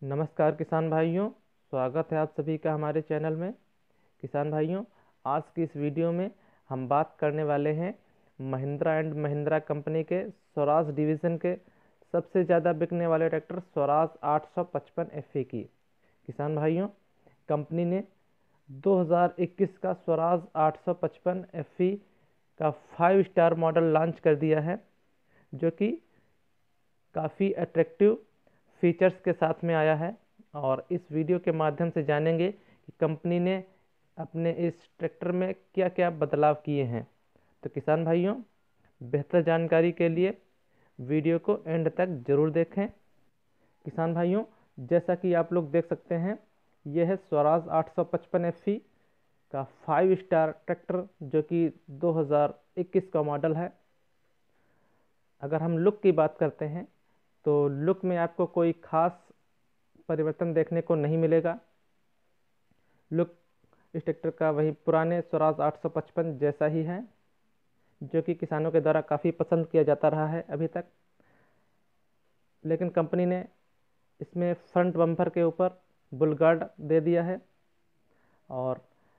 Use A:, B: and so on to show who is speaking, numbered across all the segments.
A: नमस्कार किसान भाइयों, स्वागत है आप सभी का हमारे चैनल में। किसान भाइयों, आज की इस वीडियो में हम बात करने वाले हैं महिंद्रा एंड महिंद्रा कंपनी के स्वराज डिवीज़न के सबसे ज़्यादा बिकने वाले ट्रैक्टर स्वराज 855 FE की। किसान भाइयों, कंपनी ने 2021 का स्वराज 855 FE का 5 स्टार मॉडल लॉन्च कर दिया है, जो कि काफ़ी अट्रैक्टिव फीचर्स के साथ में आया है। और इस वीडियो के माध्यम से जानेंगे कि कंपनी ने अपने इस ट्रैक्टर में क्या क्या बदलाव किए हैं। तो किसान भाइयों, बेहतर जानकारी के लिए वीडियो को एंड तक ज़रूर देखें। किसान भाइयों, जैसा कि आप लोग देख सकते हैं, यह है स्वराज 855 FE का 5 स्टार ट्रैक्टर, जो कि 2021 का मॉडल है। अगर हम लुक की बात करते हैं तो लुक में आपको कोई खास परिवर्तन देखने को नहीं मिलेगा। लुक इस ट्रैक्टर का वही पुराने स्वराज 855 जैसा ही है, जो कि किसानों के द्वारा काफ़ी पसंद किया जाता रहा है अभी तक। लेकिन कंपनी ने इसमें फ्रंट बम्पर के ऊपर बुल गार्ड दे दिया है। और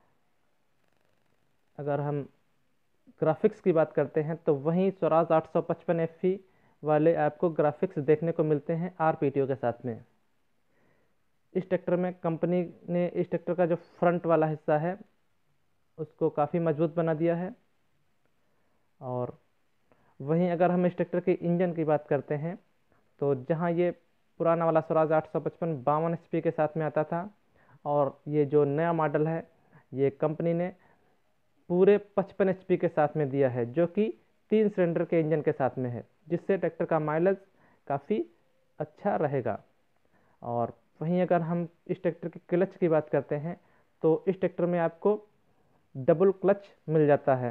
A: अगर हम ग्राफिक्स की बात करते हैं तो वहीं स्वराज 855 FE वाले आपको ग्राफिक्स देखने को मिलते हैं RPTO के साथ में। इस ट्रैक्टर में कंपनी ने इस ट्रैक्टर का जो फ्रंट वाला हिस्सा है उसको काफ़ी मजबूत बना दिया है। और वहीं अगर हम इस ट्रैक्टर के इंजन की बात करते हैं तो जहां ये पुराना वाला स्वराज 855 52 HP के साथ में आता था, और ये जो नया मॉडल है ये कंपनी ने पूरे 55 HP के साथ में दिया है, जो कि 3 सिलेंडर के इंजन के साथ में है, जिससे ट्रैक्टर का माइलेज काफ़ी अच्छा रहेगा। और वहीं अगर हम इस ट्रैक्टर के क्लच की बात करते हैं तो इस ट्रैक्टर में आपको डबल क्लच मिल जाता है।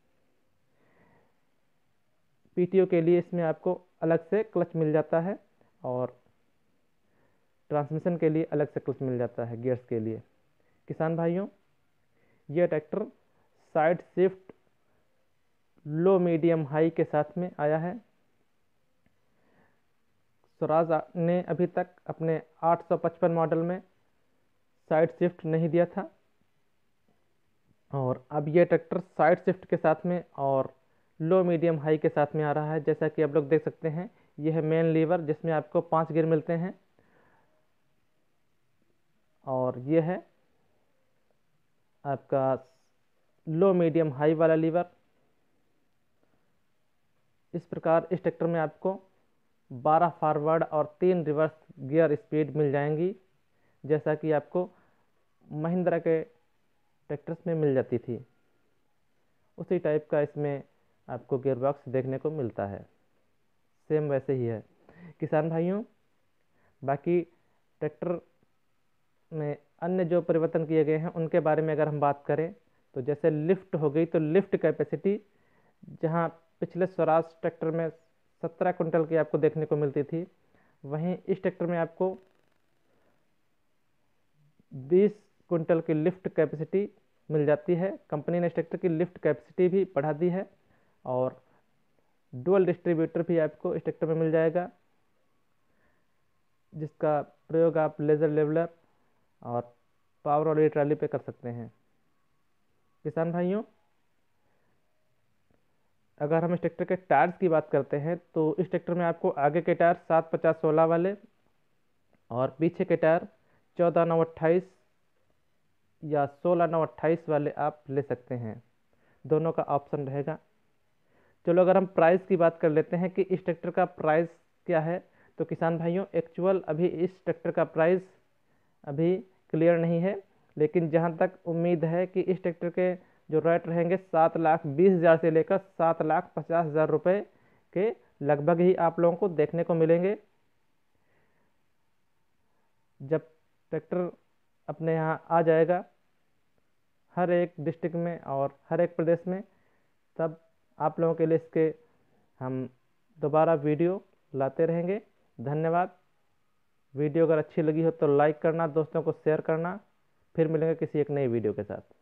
A: PTO के लिए इसमें आपको अलग से क्लच मिल जाता है, और ट्रांसमिशन के लिए अलग से क्लच मिल जाता है गियर्स के लिए। किसान भाइयों, यह tractor side shift low medium high के साथ में आया है। स्वराज ने अभी तक अपने 855 मॉडल में साइड शिफ्ट नहीं दिया था, और अब यह ट्रैक्टर साइड शिफ्ट के साथ में और लो मीडियम हाई के साथ में आ रहा है। जैसा कि आप लोग देख सकते हैं, यह है मेन लीवर जिसमें आपको 5 गियर मिलते हैं, और यह है आपका लो मीडियम हाई वाला लीवर। इस प्रकार इस ट्रैक्टर में आपको 12 फॉरवर्ड और 3 रिवर्स गियर स्पीड मिल जाएंगी, जैसा कि आपको महिंद्रा के ट्रैक्टर्स में मिल जाती थी। उसी टाइप का इसमें आपको गियर बॉक्स देखने को मिलता है, सेम वैसे ही है। किसान भाइयों, बाकी ट्रैक्टर में अन्य जो परिवर्तन किए गए हैं उनके बारे में अगर हम बात करें तो जैसे लिफ्ट हो गई, तो लिफ्ट कैपेसिटी जहां पिछले स्वराज ट्रैक्टर में 17 कुंटल की आपको देखने को मिलती थी, वहीं इस ट्रैक्टर में आपको 20 कुंटल की लिफ्ट कैपेसिटी मिल जाती है। कंपनी ने इस ट्रैक्टर की लिफ्ट कैपेसिटी भी बढ़ा दी है, और डुअल डिस्ट्रीब्यूटर भी आपको इस ट्रैक्टर में मिल जाएगा, जिसका प्रयोग आप लेजर लेवलर और पावर वाली ट्राली पे कर सकते हैं। किसान भाइयों, अगर हम इस ट्रैक्टर के टायर्स की बात करते हैं तो इस ट्रैक्टर में आपको आगे के टायर 750/16 वाले और पीछे के टायर 14/9/28 या 16/9/28 वाले आप ले सकते हैं, दोनों का ऑप्शन रहेगा। चलो अगर हम प्राइस की बात कर लेते हैं कि इस ट्रैक्टर का प्राइस क्या है, तो किसान भाइयों, एक्चुअल अभी इस ट्रैक्टर का प्राइस अभी क्लियर नहीं है, लेकिन जहां तक उम्मीद है कि इस ट्रैक्टर के जो रेट रहेंगे 7,20,000 से लेकर 7,50,000 रुपये के लगभग ही आप लोगों को देखने को मिलेंगे। जब ट्रैक्टर अपने यहाँ आ जाएगा हर एक डिस्ट्रिक्ट में और हर एक प्रदेश में, तब आप लोगों के लिए इसके हम दोबारा वीडियो लाते रहेंगे। धन्यवाद। वीडियो अगर अच्छी लगी हो तो लाइक करना, दोस्तों को शेयर करना। फिर मिलेंगे किसी एक नई वीडियो के साथ।